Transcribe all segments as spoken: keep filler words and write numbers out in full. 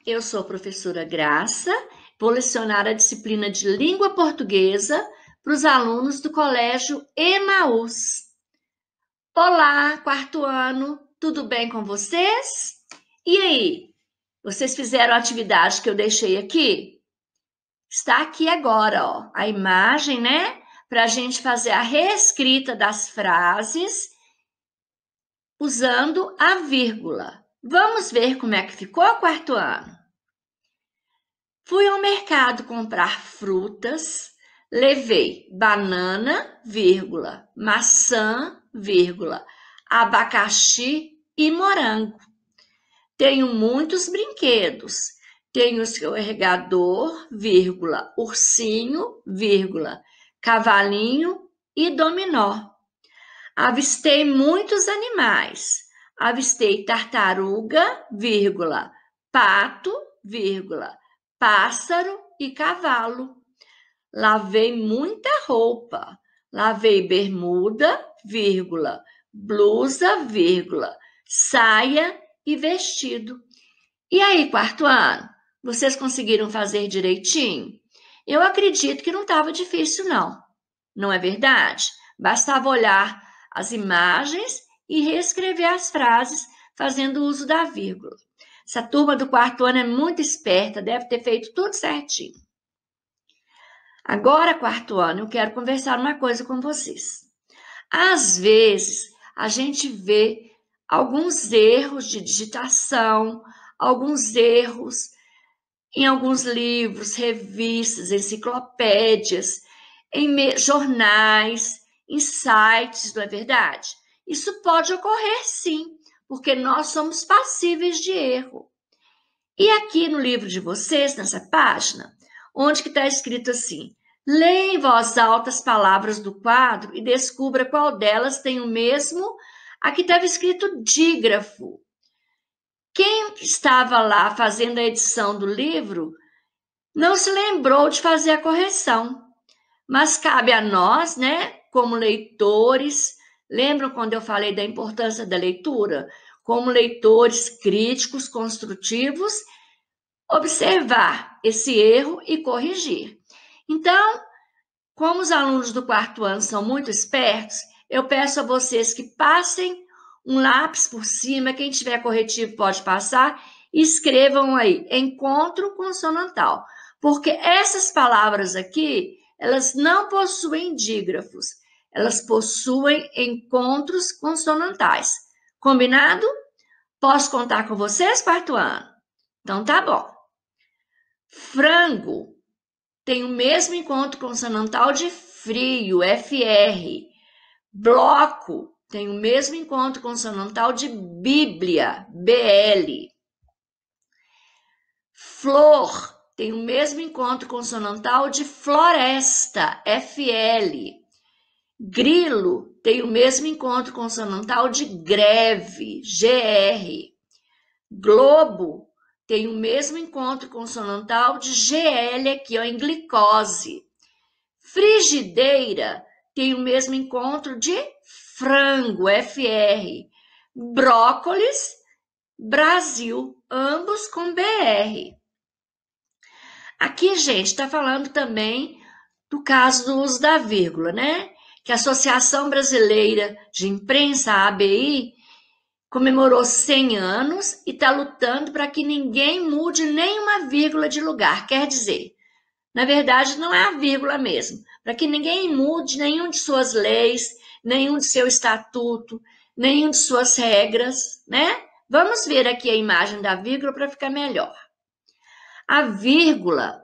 eu sou a professora Graça, vou lecionar a disciplina de língua portuguesa para os alunos do Colégio Emaús. Olá, quarto ano, tudo bem com vocês? E aí, vocês fizeram a atividade que eu deixei aqui? Está aqui agora, ó, a imagem, né? Para a gente fazer a reescrita das frases usando a vírgula. Vamos ver como é que ficou o quarto ano. Fui ao mercado comprar frutas, levei banana, vírgula, maçã, vírgula, abacaxi e morango. Tenho muitos brinquedos. Tenho escorregador, vírgula, ursinho, vírgula, cavalinho e dominó. Avistei muitos animais. Avistei tartaruga, vírgula, pato, vírgula, pássaro e cavalo. Lavei muita roupa. Lavei bermuda, vírgula, blusa, vírgula, saia e vestido. E aí, quarto ano, vocês conseguiram fazer direitinho? Eu acredito que não estava difícil, não. Não é verdade? Bastava olhar as imagens e reescrever as frases fazendo uso da vírgula. Essa turma do quarto ano é muito esperta, deve ter feito tudo certinho. Agora, quarto ano, eu quero conversar uma coisa com vocês. Às vezes, a gente vê alguns erros de digitação, alguns erros em alguns livros, revistas, enciclopédias, em jornais, em sites, não é verdade? Isso pode ocorrer sim, porque nós somos passíveis de erro. E aqui no livro de vocês, nessa página, onde que está escrito assim, leia em voz alta as palavras do quadro e descubra qual delas tem o mesmo, aqui estava escrito dígrafo. Quem estava lá fazendo a edição do livro não se lembrou de fazer a correção. Mas cabe a nós, né, como leitores, lembram quando eu falei da importância da leitura? Como leitores críticos, construtivos, observar esse erro e corrigir. Então, como os alunos do quarto ano são muito espertos, eu peço a vocês que passem um lápis por cima, quem tiver corretivo pode passar, e escrevam aí, encontro consonantal. Porque essas palavras aqui, elas não possuem dígrafos, elas possuem encontros consonantais. Combinado? Posso contar com vocês, quarto ano? Então tá bom. Frango tem o mesmo encontro consonantal de frio, F R. Bloco tem o mesmo encontro consonantal de Bíblia, B L. Flor tem o mesmo encontro consonantal de floresta, F L. Grilo tem o mesmo encontro consonantal de greve, G R. Globo tem o mesmo encontro consonantal de G L aqui, ó, em glicose. Frigideira tem o mesmo encontro de frango, F R. Brócolis, Brasil, ambos com B R. Aqui, gente, está falando também do caso do uso da vírgula, né? Que a Associação Brasileira de Imprensa, a A B I, comemorou cem anos e está lutando para que ninguém mude nenhuma vírgula de lugar. Quer dizer, na verdade, não é a vírgula mesmo, para que ninguém mude nenhum de suas leis, nenhum de seu estatuto, nenhum de suas regras, né? Vamos ver aqui a imagem da vírgula para ficar melhor. A vírgula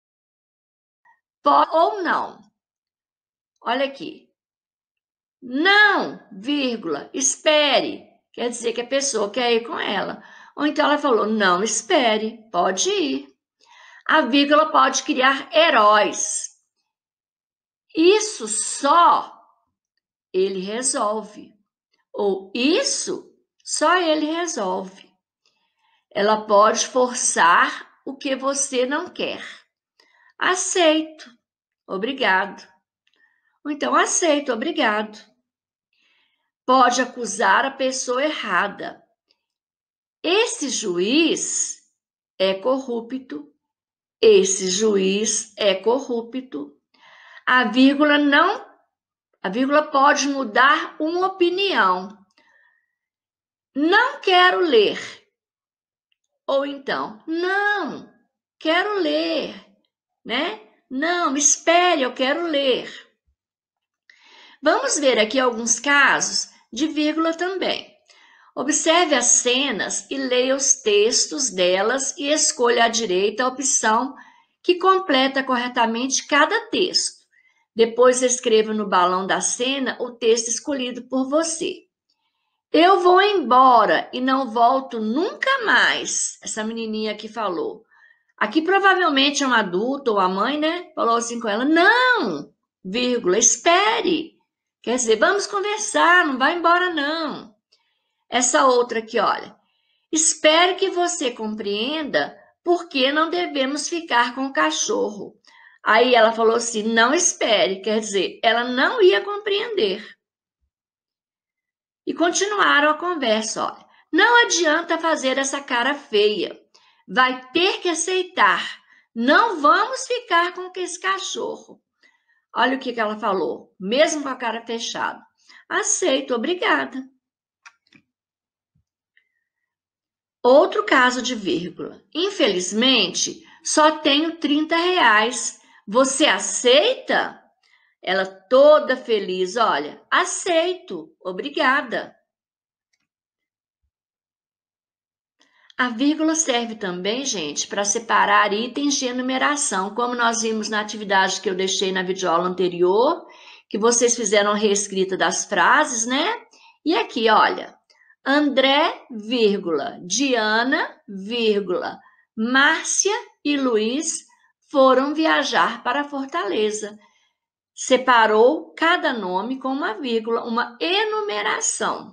pode ou não. Olha aqui. Não, vírgula, espere. Quer dizer que a pessoa quer ir com ela. Ou então ela falou, não espere, pode ir. A vírgula pode criar heróis. Isso só ele resolve. Ou isso só ele resolve. Ela pode forçar o que você não quer. Aceito, obrigado. Ou então, aceito, obrigado. Pode acusar a pessoa errada. Esse juiz é corrupto, esse juiz é corrupto. A vírgula não, a vírgula pode mudar uma opinião. Não quero ler. Ou então, não, quero ler, né? Não, espere, eu quero ler. Vamos ver aqui alguns casos de vírgula também. Observe as cenas e leia os textos delas e escolha à direita a opção que completa corretamente cada texto. Depois escreva no balão da cena o texto escolhido por você. Eu vou embora e não volto nunca mais. Essa menininha aqui falou. Aqui provavelmente é um adulto ou a mãe, né? Falou assim com ela, não, vírgula, espere. Quer dizer, vamos conversar, não vai embora não. Essa outra aqui, olha. Espero que você compreenda por que não devemos ficar com o cachorro. Aí ela falou assim, não espere, quer dizer, ela não ia compreender. E continuaram a conversa, olha. Não adianta fazer essa cara feia. Vai ter que aceitar. Não vamos ficar com esse cachorro. Olha o que, que ela falou, mesmo com a cara fechada. Aceito, obrigada. Outro caso de vírgula. Infelizmente, só tenho trinta reais. Você aceita? Ela toda feliz, olha, aceito, obrigada. A vírgula serve também, gente, para separar itens de enumeração, como nós vimos na atividade que eu deixei na videoaula anterior, que vocês fizeram a reescrita das frases, né? E aqui, olha, André, vírgula, Diana, vírgula, Márcia e Luiz foram viajar para Fortaleza. Separou cada nome com uma vírgula, uma enumeração.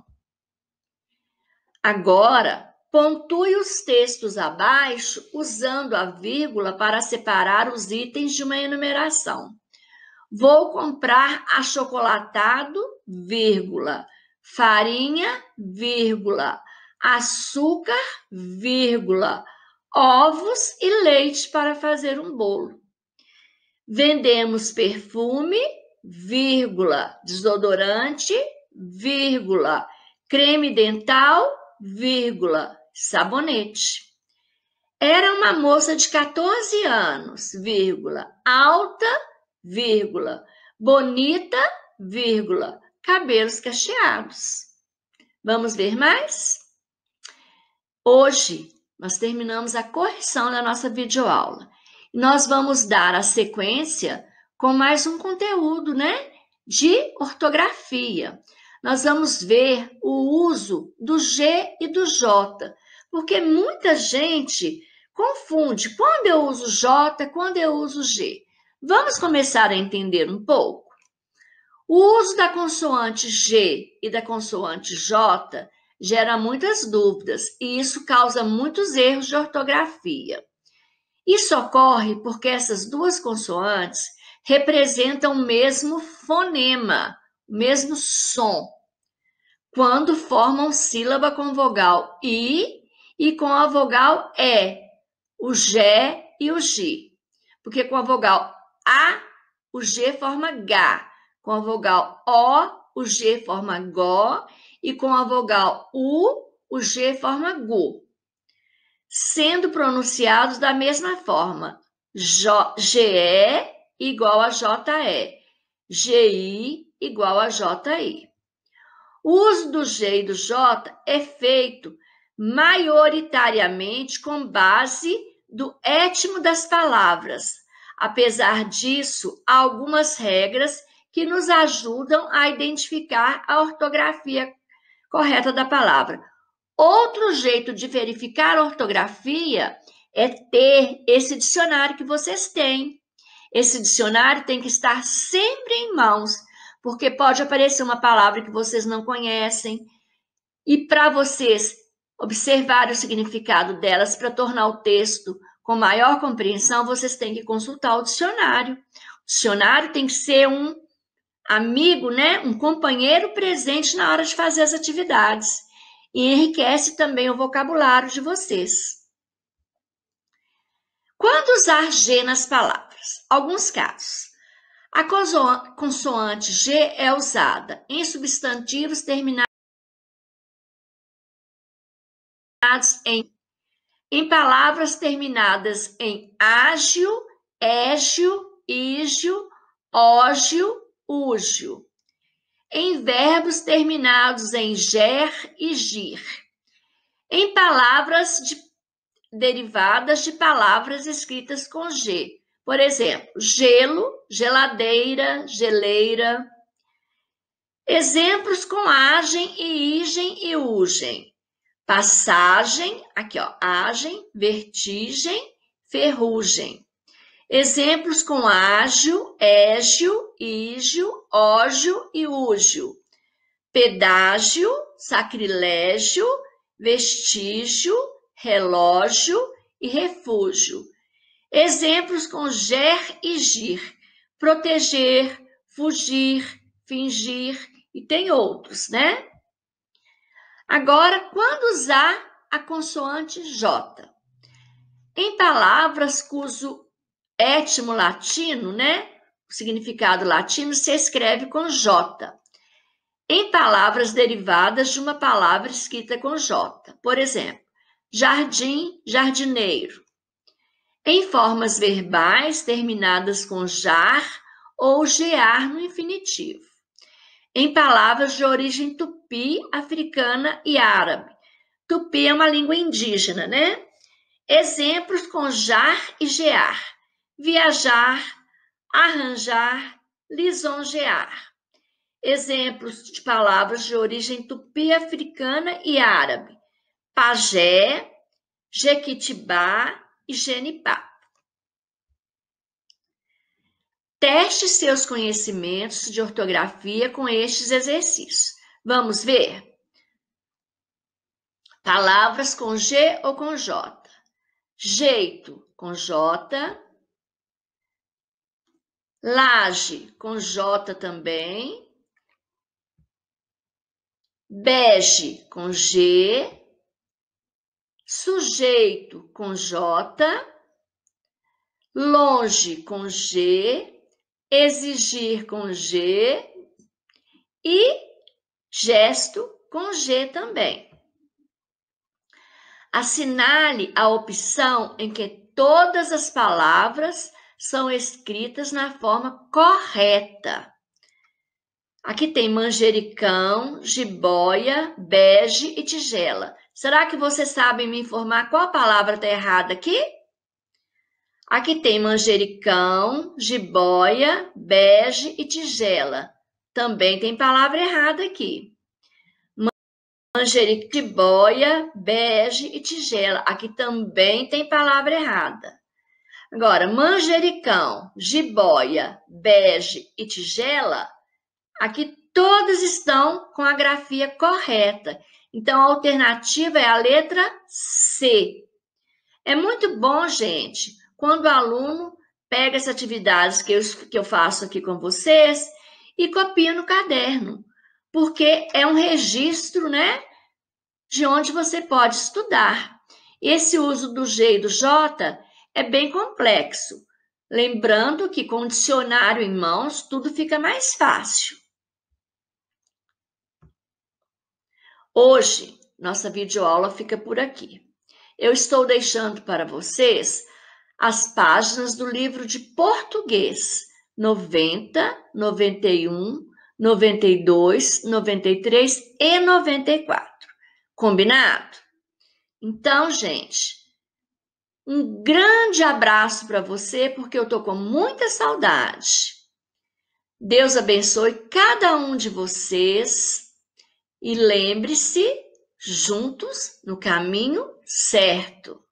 Agora, pontue os textos abaixo usando a vírgula para separar os itens de uma enumeração. Vou comprar achocolatado, vírgula, farinha, vírgula, açúcar, vírgula, ovos e leite para fazer um bolo. Vendemos perfume, vírgula, desodorante, vírgula, creme dental, vírgula, sabonete. Era uma moça de quatorze anos, vírgula, alta, vírgula, bonita, vírgula, cabelos cacheados. Vamos ver mais? Hoje, nós terminamos a correção da nossa videoaula. Nós vamos dar a sequência com mais um conteúdo, né? De ortografia. Nós vamos ver o uso do G e do J, porque muita gente confunde quando eu uso J, quando eu uso G. Vamos começar a entender um pouco? O uso da consoante G e da consoante J gera muitas dúvidas e isso causa muitos erros de ortografia. Isso ocorre porque essas duas consoantes representam o mesmo fonema, o mesmo som, quando formam sílaba com vogal I e com a vogal E, o G e o G. Porque com a vogal A, o G forma G, com a vogal O, o G forma Gó, e com a vogal U, o G forma Gu, sendo pronunciados da mesma forma, G E igual a J E, G I igual a J I. O uso do G e do J é feito maioritariamente com base do étimo das palavras. Apesar disso, há algumas regras que nos ajudam a identificar a ortografia correta da palavra. Outro jeito de verificar a ortografia é ter esse dicionário que vocês têm. Esse dicionário tem que estar sempre em mãos, porque pode aparecer uma palavra que vocês não conhecem. E para vocês observarem o significado delas, para tornar o texto com maior compreensão, vocês têm que consultar o dicionário. O dicionário tem que ser um amigo, né? Um companheiro presente na hora de fazer as atividades. E enriquece também o vocabulário de vocês. Quando usar G nas palavras? Alguns casos. A consoante G é usada em substantivos terminados em, em palavras terminadas em ágio, égio, ígio, ógio, úgio. Em verbos terminados em ger e gir. Em palavras de, derivadas de palavras escritas com G. Por exemplo, gelo, geladeira, geleira. Exemplos com agem e igem e ugem. Passagem, aqui ó, agem, vertigem, ferrugem. Exemplos com ágio, égio, ígio, ógio e úgio. Pedágio, sacrilégio, vestígio, relógio e refúgio. Exemplos com ger e gir. Proteger, fugir, fingir e tem outros, né? Agora, quando usar a consoante J? Em palavras cujo étimo latino, né? O significado latino se escreve com J. Em palavras derivadas de uma palavra escrita com J. Por exemplo, jardim, jardineiro. Em formas verbais terminadas com jar ou gear no infinitivo. Em palavras de origem tupi, africana e árabe. Tupi é uma língua indígena, né? Exemplos com jar e gear. Viajar, arranjar, lisonjear. Exemplos de palavras de origem tupi, africana e árabe. Pajé, jequitibá e genipá. Teste seus conhecimentos de ortografia com estes exercícios. Vamos ver? Palavras com G ou com J. Jeito com J. Laje com J também. Bege com G. Sujeito com J. Longe com G. Exigir com G e gesto com G também. Assinale a opção em que todas as palavras são escritas na forma correta. Aqui tem manjericão, jiboia, bege e tigela. Será que vocês sabem me informar qual palavra está errada aqui? Aqui tem manjericão, jiboia, bege e tigela. Também tem palavra errada aqui. Manjericão, jiboia, bege e tigela. Aqui também tem palavra errada. Agora, manjericão, jiboia, bege e tigela, aqui todas estão com a grafia correta. Então, a alternativa é a letra C. É muito bom, gente, quando o aluno pega as atividades que eu, que eu faço aqui com vocês e copia no caderno, porque é um registro, né, de onde você pode estudar. Esse uso do G e do J é bem complexo. Lembrando que com o dicionário em mãos, tudo fica mais fácil. Hoje, nossa videoaula fica por aqui. Eu estou deixando para vocês as páginas do livro de português noventa, noventa e um, noventa e dois, noventa e três e noventa e quatro. Combinado? Então, gente, um grande abraço para você, porque eu tô com muita saudade. Deus abençoe cada um de vocês e lembre-se, juntos no caminho certo.